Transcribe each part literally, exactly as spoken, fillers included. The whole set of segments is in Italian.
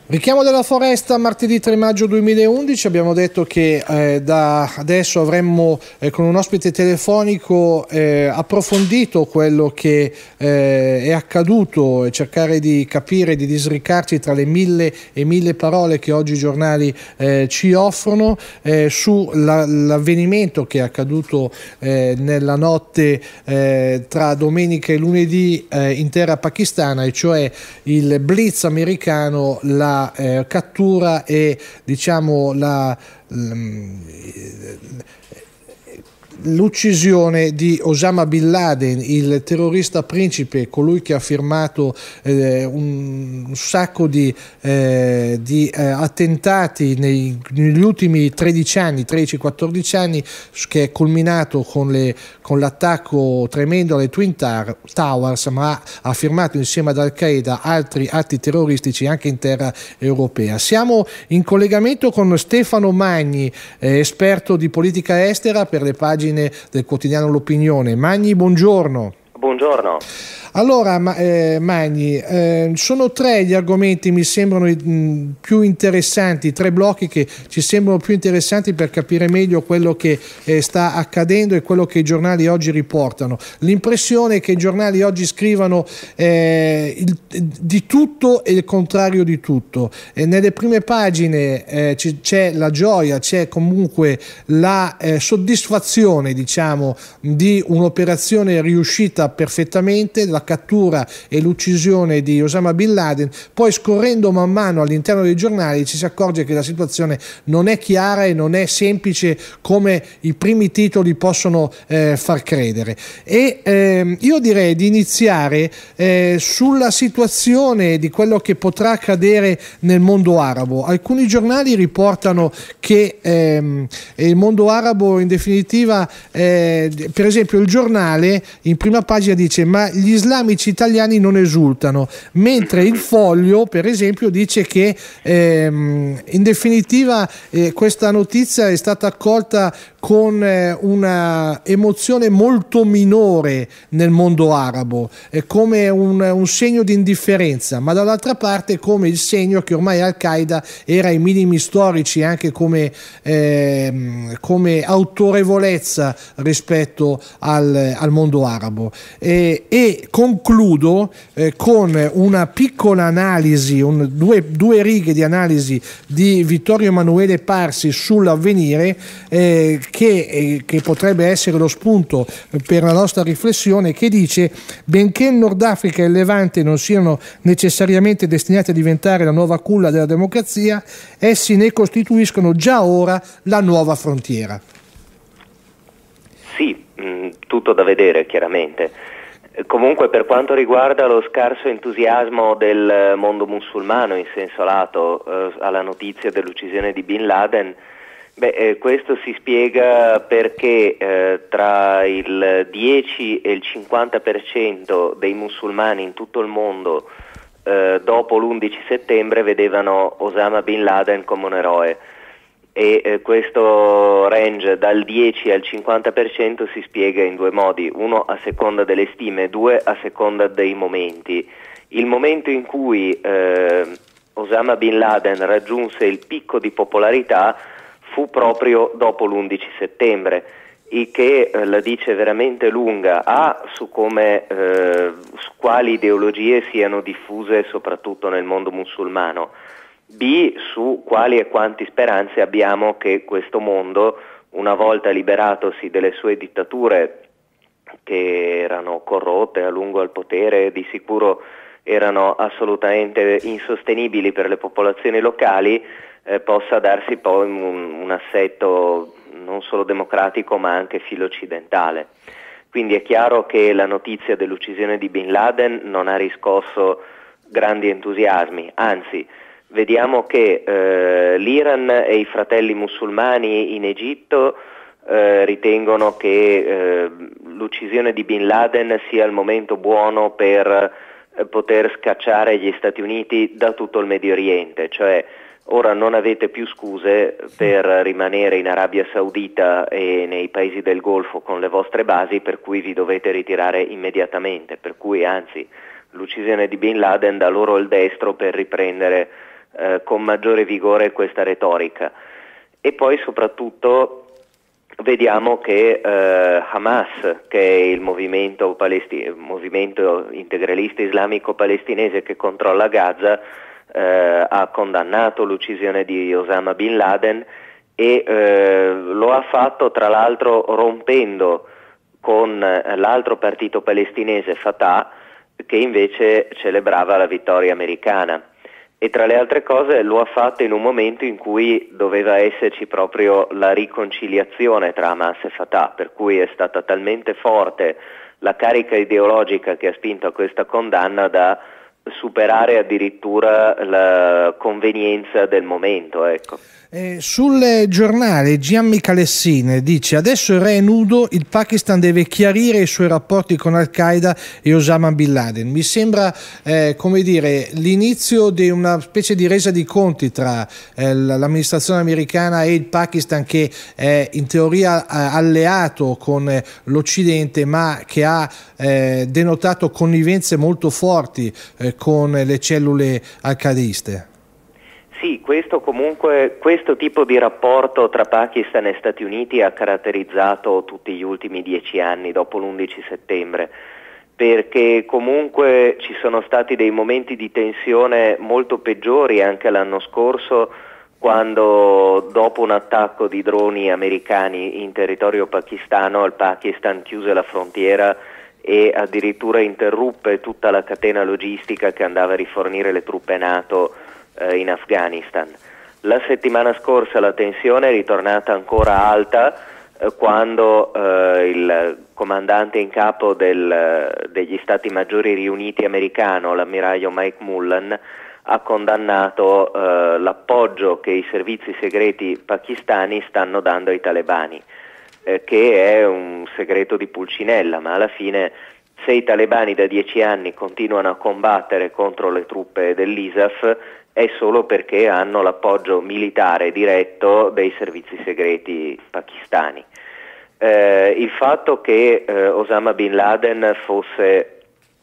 Richiamo della Foresta, martedì tre maggio duemilaundici. Abbiamo detto che eh, da adesso avremmo eh, con un ospite telefonico eh, approfondito quello che eh, è accaduto e cercare di capire, di disricarci tra le mille e mille parole che oggi i giornali eh, ci offrono eh, sull'avvenimento che è accaduto eh, nella notte eh, tra domenica e lunedì eh, in terra pakistana, e cioè il blitz americano, la Eh, cattura e diciamo la l'uccisione di Osama Bin Laden, il terrorista principe, colui che ha firmato eh, un, un sacco di, eh, di eh, attentati nei, negli ultimi tredici anni, tredici quattordici anni, che è culminato con, le, con l'attacco tremendo alle Twin Towers, ma ha firmato insieme ad Al-Qaeda altri atti terroristici anche in terra europea. Siamo in collegamento con Stefano Magni, eh, esperto di politica estera per le pagine del quotidiano L'Opinione. Magni, buongiorno. Buongiorno. Allora, eh, Magni, eh, sono tre gli argomenti mi sembrano mh, più interessanti, tre blocchi che ci sembrano più interessanti per capire meglio quello che eh, sta accadendo e quello che i giornali oggi riportano. L'impressione è che i giornali oggi scrivano eh, il, di tutto e il contrario di tutto. E nelle prime pagine eh, c'è la gioia, c'è comunque la eh, soddisfazione, diciamo, di un'operazione riuscita perfettamente, la cattura e l'uccisione di Osama Bin Laden. Poi, scorrendo man mano all'interno dei giornali, ci si accorge che la situazione non è chiara e non è semplice come i primi titoli possono eh, far credere. E eh, io direi di iniziare eh, sulla situazione di quello che potrà accadere nel mondo arabo. Alcuni giornali riportano che ehm, il mondo arabo, in definitiva, eh, per esempio il Giornale in prima pagina dice: ma gli islamici italiani non esultano, mentre il Foglio, per esempio, dice che ehm, in definitiva eh, questa notizia è stata accolta con eh, una emozione molto minore nel mondo arabo, eh, come un, un segno di indifferenza, ma dall'altra parte come il segno che ormai Al-Qaeda era ai minimi storici anche come, eh, come autorevolezza rispetto al, al mondo arabo. E, e concludo eh, con una piccola analisi, un, due, due righe di analisi di Vittorio Emanuele Parsi sull'Avvenire, eh, che, eh, che potrebbe essere lo spunto per la nostra riflessione, che dice: benché il Nord Africa e il Levante non siano necessariamente destinati a diventare la nuova culla della democrazia, essi ne costituiscono già ora la nuova frontiera. Sì, mh, tutto da vedere chiaramente. Comunque, per quanto riguarda lo scarso entusiasmo del mondo musulmano in senso lato eh, alla notizia dell'uccisione di Bin Laden, beh, eh, questo si spiega perché eh, tra il dieci e il cinquanta per cento dei musulmani in tutto il mondo eh, dopo l'undici settembre vedevano Osama Bin Laden come un eroe. E eh, questo range dal dieci al cinquanta per cento si spiega in due modi: uno a seconda delle stime, due a seconda dei momenti. Il momento in cui eh, Osama Bin Laden raggiunse il picco di popolarità fu proprio dopo l'undici settembre, il che eh, la dice veramente lunga A su come eh, su quali ideologie siano diffuse soprattutto nel mondo musulmano, B su quali e quanti speranze abbiamo che questo mondo, una volta liberatosi delle sue dittature che erano corrotte, a lungo al potere, di sicuro erano assolutamente insostenibili per le popolazioni locali, eh, possa darsi poi un, un assetto non solo democratico ma anche filo-occidentale. Quindi è chiaro che la notizia dell'uccisione di Bin Laden non ha riscosso grandi entusiasmi, anzi vediamo che eh, l'Iran e i fratelli musulmani in Egitto eh, ritengono che eh, l'uccisione di Bin Laden sia il momento buono per eh, poter scacciare gli Stati Uniti da tutto il Medio Oriente, cioè ora non avete più scuse per rimanere in Arabia Saudita e nei paesi del Golfo con le vostre basi, per cui vi dovete ritirare immediatamente, per cui anzi l'uccisione di Bin Laden dà loro il destro per riprendere eh, con maggiore vigore questa retorica. E poi soprattutto vediamo che eh, Hamas, che è il movimento, palesti- movimento integralista islamico palestinese che controlla Gaza, eh, ha condannato l'uccisione di Osama Bin Laden e eh, lo ha fatto tra l'altro rompendo con l'altro partito palestinese Fatah, che invece celebrava la vittoria americana. E tra le altre cose lo ha fatto in un momento in cui doveva esserci proprio la riconciliazione tra Hamas e Fatah, per cui è stata talmente forte la carica ideologica che ha spinto a questa condanna da superare addirittura la convenienza del momento, ecco. Eh, sul giornale Gianni Calessine dice: adesso il re è nudo, il Pakistan deve chiarire i suoi rapporti con Al-Qaeda e Osama Bin Laden. Mi sembra eh, come dire l'inizio di una specie di resa di conti tra eh, l'amministrazione americana e il Pakistan, che è in teoria eh, alleato con eh, l'Occidente, ma che ha eh, denotato connivenze molto forti eh, con le cellule al-qaediste. Sì, questo comunque, questo tipo di rapporto tra Pakistan e Stati Uniti ha caratterizzato tutti gli ultimi dieci anni dopo l'undici settembre, perché comunque ci sono stati dei momenti di tensione molto peggiori anche l'anno scorso, quando dopo un attacco di droni americani in territorio pakistano, il Pakistan chiuse la frontiera e addirittura interruppe tutta la catena logistica che andava a rifornire le truppe NATO in Afghanistan. La settimana scorsa la tensione è ritornata ancora alta eh, quando eh, il comandante in capo del, degli Stati Maggiori riuniti americano, l'ammiraglio Mike Mullen, ha condannato eh, l'appoggio che i servizi segreti pakistani stanno dando ai talebani, eh, che è un segreto di Pulcinella, ma alla fine se i talebani da dieci anni continuano a combattere contro le truppe dell'I S A F è solo perché hanno l'appoggio militare diretto dei servizi segreti pakistani. Eh, il fatto che eh, Osama Bin Laden fosse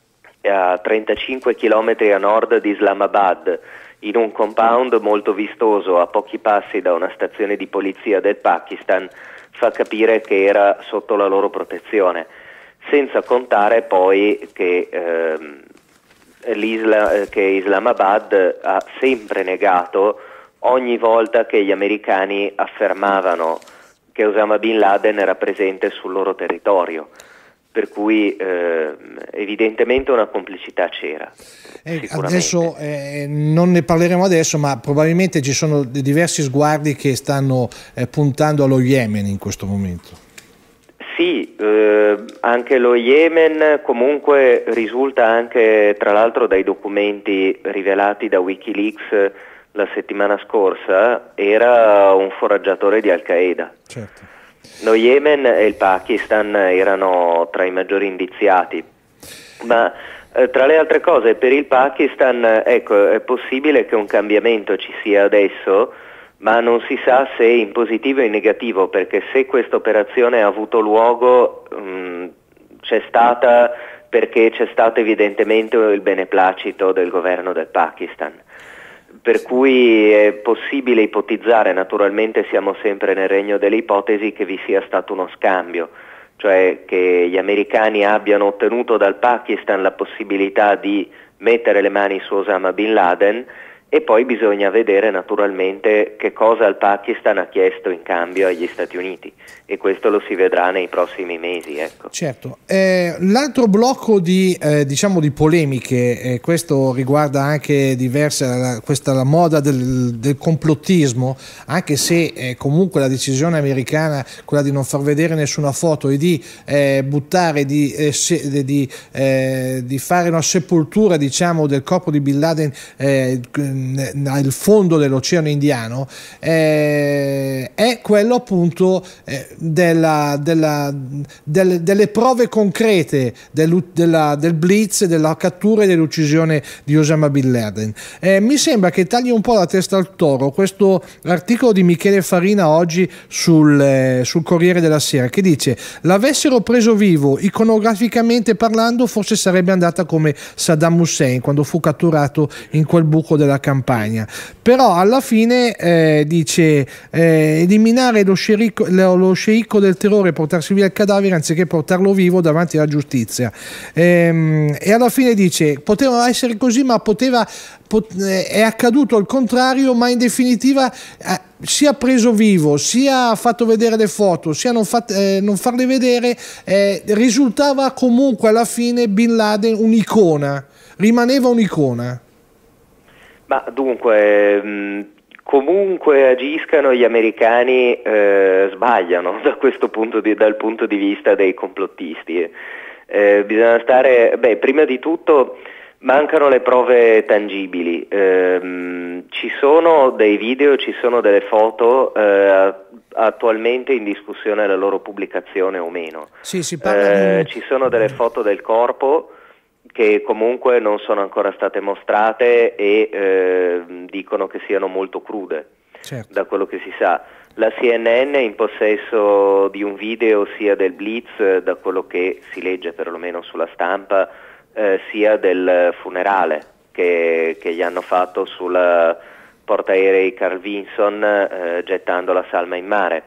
a trentacinque chilometri a nord di Islamabad, in un compound molto vistoso a pochi passi da una stazione di polizia del Pakistan, fa capire che era sotto la loro protezione, senza contare poi che ehm, L'Isla, che Islamabad ha sempre negato ogni volta che gli americani affermavano che Osama Bin Laden era presente sul loro territorio, per cui eh, evidentemente una complicità c'era. Eh, adesso eh, non ne parleremo adesso, ma probabilmente ci sono diversi sguardi che stanno eh, puntando allo Yemen in questo momento. Sì, eh, anche lo Yemen comunque risulta anche, tra l'altro, dai documenti rivelati da Wikileaks la settimana scorsa, era un foraggiatore di Al-Qaeda. Certo. Lo Yemen e il Pakistan erano tra i maggiori indiziati, ma eh, tra le altre cose per il Pakistan, ecco, è possibile che un cambiamento ci sia adesso, ma non si sa se in positivo o in negativo, perché se questa operazione ha avuto luogo mh, c'è stata perché c'è stato evidentemente il beneplacito del governo del Pakistan, per cui è possibile ipotizzare, naturalmente siamo sempre nel regno delle ipotesi, che vi sia stato uno scambio, cioè che gli americani abbiano ottenuto dal Pakistan la possibilità di mettere le mani su Osama Bin Laden. E poi bisogna vedere naturalmente che cosa il Pakistan ha chiesto in cambio agli Stati Uniti, e questo lo si vedrà nei prossimi mesi. Ecco. Certo. Eh, l'altro blocco di, eh, diciamo di polemiche, eh, questo riguarda anche diverse, la, questa la moda del, del complottismo, anche se eh, comunque la decisione americana, quella di non far vedere nessuna foto e di eh, buttare, di, eh, se, di, eh, di fare una sepoltura, diciamo, del corpo di Bin Laden eh, al fondo dell'Oceano Indiano, eh, è quello appunto eh, della, della, delle, delle prove concrete del, della, del blitz, della cattura e dell'uccisione di Osama Bin Laden. Eh, mi sembra che tagli un po' la testa al toro questo articolo di Michele Farina oggi sul, eh, sul Corriere della Sera, che dice: l'avessero preso vivo iconograficamente parlando forse sarebbe andata come Saddam Hussein quando fu catturato in quel buco della campagna, però alla fine eh, dice eh, eliminare lo sceicco, lo sceicco del terrore e portarsi via il cadavere anziché portarlo vivo davanti alla giustizia, ehm, e alla fine dice poteva essere così ma poteva pot- è accaduto il contrario, ma in definitiva eh, sia preso vivo, sia fatto vedere le foto, sia non, fat- eh, non farle vedere, eh, risultava comunque alla fine Bin Laden un'icona, rimaneva un'icona. Ma dunque, mh, comunque agiscano gli americani, eh, sbagliano da questo punto di, dal punto di vista dei complottisti. Eh, bisogna stare, beh, prima di tutto mancano le prove tangibili, eh, ci sono dei video, ci sono delle foto eh, attualmente in discussione la loro pubblicazione o meno. Sì, si parla eh, di... Ci sono delle foto del corpo che comunque non sono ancora state mostrate e eh, dicono che siano molto crude, certo. Da quello che si sa. La C N N è in possesso di un video sia del Blitz, da quello che si legge perlomeno sulla stampa, eh, sia del funerale che, che gli hanno fatto sul portaerei Carl Vinson eh, gettando la salma in mare.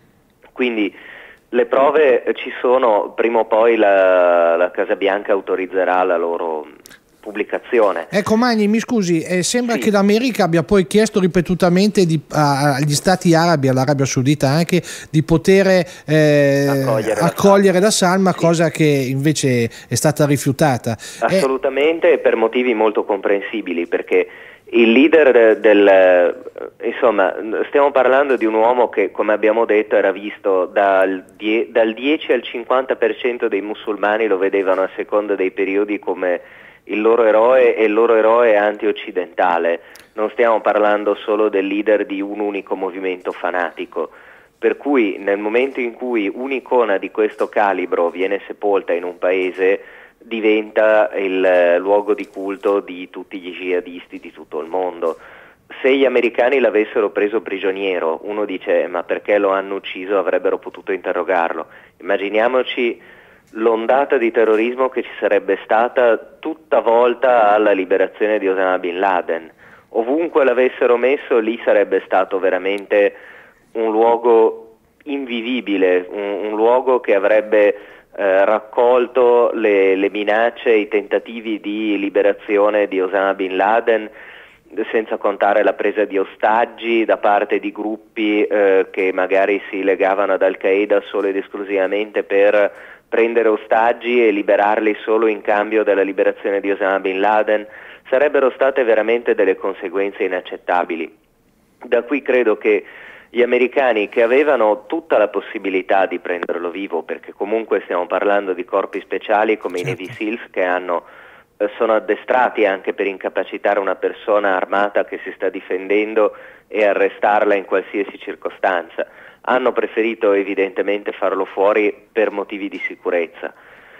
Quindi le prove ci sono, prima o poi la, la Casa Bianca autorizzerà la loro pubblicazione. Ecco Magni, mi scusi, eh, sembra sì. che l'America abbia poi chiesto ripetutamente di, a, agli stati arabi, all'Arabia Saudita anche, di poter eh, accogliere, accogliere la salma, sì. Cosa che invece è stata rifiutata. Assolutamente, eh, per motivi molto comprensibili, perché il leader del, del, insomma, stiamo parlando di un uomo che, come abbiamo detto, era visto dal, die, dal dieci al cinquanta per cento dei musulmani lo vedevano a seconda dei periodi come il loro eroe e il loro eroe anti-occidentale. Non stiamo parlando solo del leader di un unico movimento fanatico, per cui nel momento in cui un'icona di questo calibro viene sepolta in un paese diventa il luogo di culto di tutti gli jihadisti di tutto il mondo. Se gli americani l'avessero preso prigioniero, uno dice ma perché lo hanno ucciso, avrebbero potuto interrogarlo. Immaginiamoci l'ondata di terrorismo che ci sarebbe stata tutta volta alla liberazione di Osama Bin Laden. Ovunque l'avessero messo, lì sarebbe stato veramente un luogo invivibile, un, un luogo che avrebbe eh, raccolto le, le minacce, i tentativi di liberazione di Osama Bin Laden, senza contare la presa di ostaggi da parte di gruppi eh, che magari si legavano ad Al-Qaeda solo ed esclusivamente per prendere ostaggi e liberarli solo in cambio della liberazione di Osama Bin Laden. Sarebbero state veramente delle conseguenze inaccettabili. Da qui credo che gli americani, che avevano tutta la possibilità di prenderlo vivo, perché comunque stiamo parlando di corpi speciali come certo. i Navy Seals, che hanno, eh, sono addestrati anche per incapacitare una persona armata che si sta difendendo e arrestarla in qualsiasi circostanza, hanno preferito evidentemente farlo fuori per motivi di sicurezza.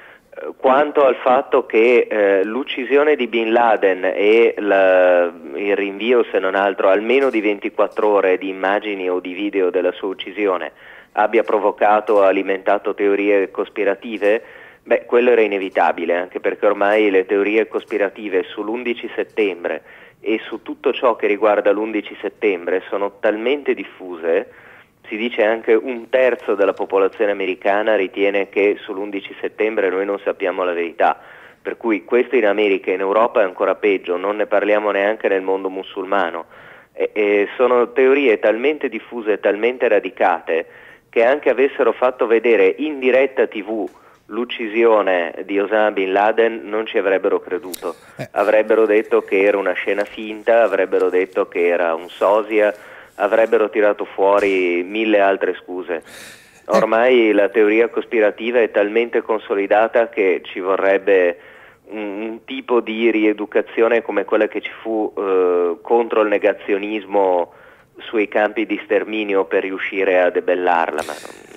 Quanto al fatto che eh, l'uccisione di Bin Laden e la, il rinvio, se non altro, almeno di ventiquattro ore di immagini o di video della sua uccisione abbia provocato o alimentato teorie cospirative, beh, quello era inevitabile, anche perché ormai le teorie cospirative sull'undici settembre e su tutto ciò che riguarda l'undici settembre sono talmente diffuse. Si dice anche un terzo della popolazione americana ritiene che sull'undici settembre noi non sappiamo la verità, per cui questo in America e in Europa è ancora peggio, non ne parliamo neanche nel mondo musulmano. E, e sono teorie talmente diffuse e talmente radicate che anche avessero fatto vedere in diretta tivù l'uccisione di Osama Bin Laden non ci avrebbero creduto, avrebbero detto che era una scena finta, avrebbero detto che era un sosia, avrebbero tirato fuori mille altre scuse. Ormai la teoria cospirativa è talmente consolidata che ci vorrebbe un, un tipo di rieducazione come quella che ci fu eh, contro il negazionismo sui campi di sterminio per riuscire a debellarla, ma è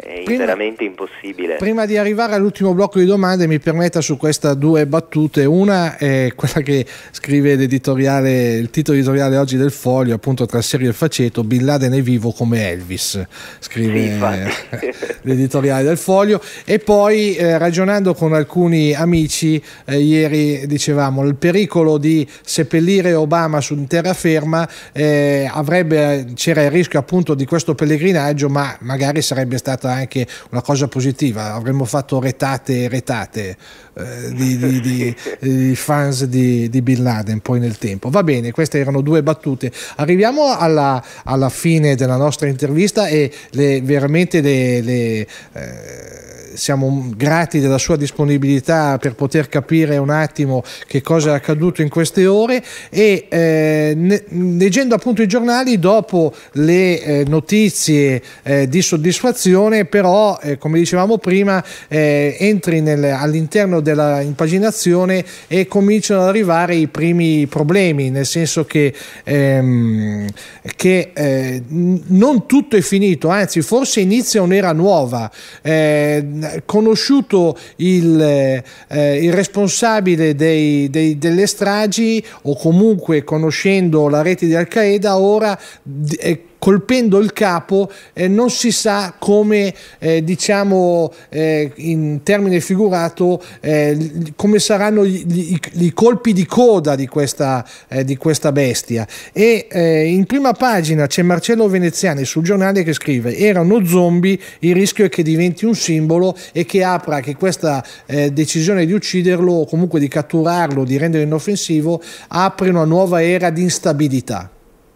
è prima, veramente impossibile. Prima di arrivare all'ultimo blocco di domande, mi permetta su questa due battute. Una è quella che scrive l'editoriale, il titolo editoriale oggi del Foglio, appunto tra serio e faceto: Bin Laden è vivo come Elvis, scrive sì, l'editoriale del Foglio. E poi eh, ragionando con alcuni amici eh, ieri dicevamo il pericolo di seppellire Obama su terraferma, eh, avrebbe, c'era il rischio appunto di questo pellegrinaggio, ma magari sarebbe stata anche una cosa positiva, avremmo fatto retate e retate eh, di, di, di, di fans di, di Bin Laden poi nel tempo. Va bene, queste erano due battute. Arriviamo alla, alla fine della nostra intervista e le, veramente le, le eh, siamo grati della sua disponibilità per poter capire un attimo che cosa è accaduto in queste ore e eh, ne, leggendo appunto i giornali, dopo le eh, notizie eh, di soddisfazione, però eh, come dicevamo prima eh, entri nel, all'interno della impaginazione e cominciano ad arrivare i primi problemi, nel senso che, ehm, che eh, non tutto è finito, anzi forse inizia un'era nuova. eh, conosciuto il, eh, il responsabile dei, dei, delle stragi, o comunque conoscendo la rete di Al-Qaeda, ora eh, colpendo il capo eh, non si sa come eh, diciamo eh, in termine figurato eh, come saranno gli, gli, i colpi di coda di questa, eh, di questa bestia. E eh, in prima pagina c'è Marcello Veneziani sul Giornale che scrive: era uno zombie, il rischio è che diventi un simbolo e che apra che questa eh, decisione di ucciderlo o comunque di catturarlo, di renderlo inoffensivo, apre una nuova era di instabilità.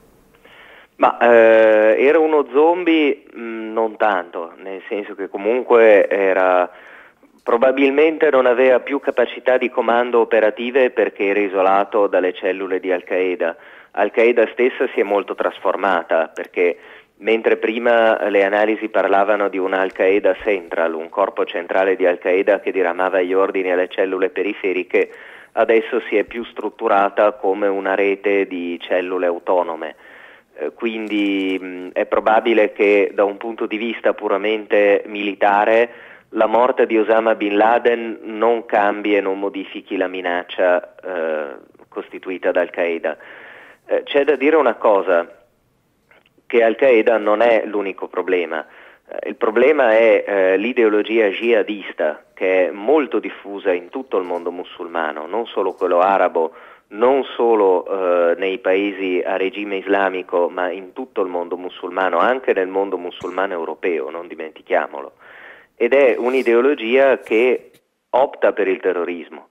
Ma eh, era uno zombie mh, non tanto, nel senso che comunque era, probabilmente non aveva più capacità di comando operative perché era isolato dalle cellule di Al-Qaeda. Al-Qaeda stessa si è molto trasformata, perché mentre prima le analisi parlavano di un Al-Qaeda Central, un corpo centrale di Al-Qaeda che diramava gli ordini alle cellule periferiche, adesso si è più strutturata come una rete di cellule autonome. Quindi mh, è probabile che da un punto di vista puramente militare la morte di Osama Bin Laden non cambi e non modifichi la minaccia eh, costituita da Al-Qaeda. Eh, c'è da dire una cosa, che Al-Qaeda non è l'unico problema. Eh, il problema è eh, l'ideologia jihadista, che è molto diffusa in tutto il mondo musulmano, non solo quello arabo, non solo eh, nei paesi a regime islamico, ma in tutto il mondo musulmano, anche nel mondo musulmano europeo, non dimentichiamolo. Ed è un'ideologia che opta per il terrorismo,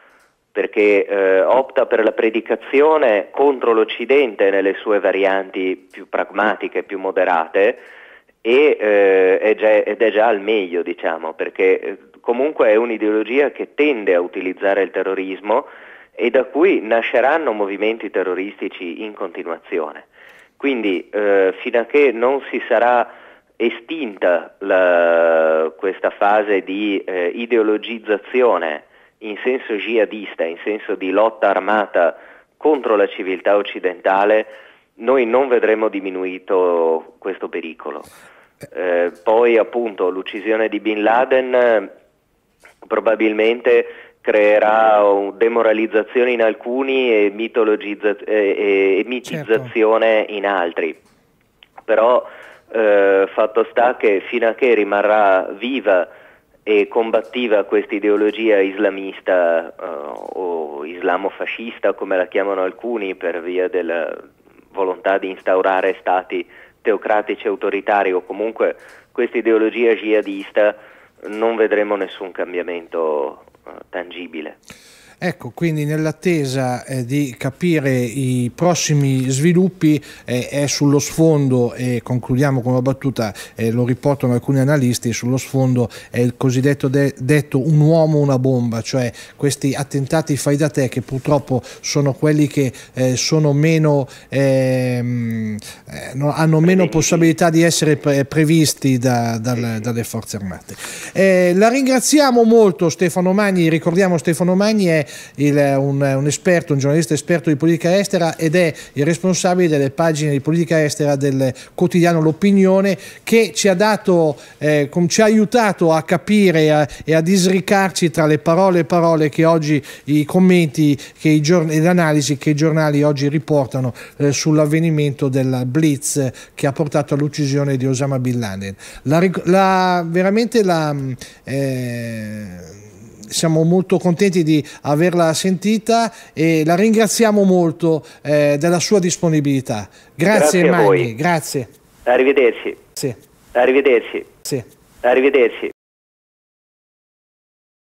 perché eh, opta per la predicazione contro l'Occidente nelle sue varianti più pragmatiche, più moderate, e eh, è già, ed è già al meglio, diciamo, perché eh, comunque è un'ideologia che tende a utilizzare il terrorismo e da cui nasceranno movimenti terroristici in continuazione. Quindi eh, fino a che non si sarà estinta la, questa fase di eh, ideologizzazione in senso jihadista, in senso di lotta armata contro la civiltà occidentale, noi non vedremo diminuito questo pericolo. Eh, poi appunto l'uccisione di Bin Laden eh, probabilmente creerà demoralizzazione in alcuni e, mitologizza- e, e mitizzazione certo. in altri. Però eh, fatto sta che fino a che rimarrà viva e combattiva questa ideologia islamista uh, o islamofascista, come la chiamano alcuni, per via della volontà di instaurare stati teocratici autoritari, o comunque questa ideologia jihadista, non vedremo nessun cambiamento uh, tangibile. Ecco, quindi nell'attesa eh, di capire i prossimi sviluppi eh, è sullo sfondo, e concludiamo con una battuta, eh, lo riportano alcuni analisti, sullo sfondo è il cosiddetto de- detto un uomo una bomba, cioè questi attentati fai da te che purtroppo sono quelli che eh, sono meno ehm, eh, no, hanno meno possibilità di essere pre- previsti da, dal, dalle forze armate. Eh, la ringraziamo molto Stefano Magni, ricordiamo Stefano Magni è è il, un, un esperto, un giornalista esperto di politica estera ed è il responsabile delle pagine di politica estera del quotidiano L'Opinione, che ci ha dato, eh, com, ci ha aiutato a capire a, e a disricarci tra le parole e parole che oggi i commenti che i giorni, e l'analisi che i giornali oggi riportano eh, sull'avvenimento della Blitz che ha portato all'uccisione di Osama Bin Laden. La, la, veramente la, eh, siamo molto contenti di averla sentita e la ringraziamo molto eh, della sua disponibilità. Grazie, grazie Magni, grazie. Arrivederci. Sì. Arrivederci. Sì. Arrivederci.